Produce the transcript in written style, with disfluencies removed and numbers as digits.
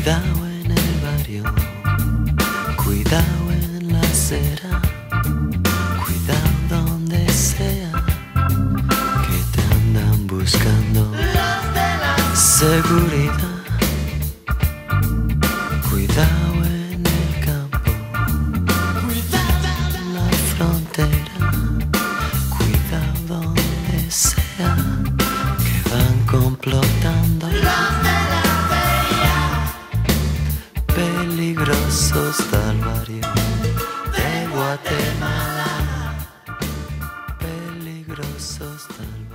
Cuidado en el barrio, cuidado en la acera, cuidado donde sea, que te andan buscando. Seguridad, cuidado en el campo, cuidado en la frontera, cuidado donde sea, que van complotando. Peligrosos tal barrio de Guatemala, peligrosos tal barrio.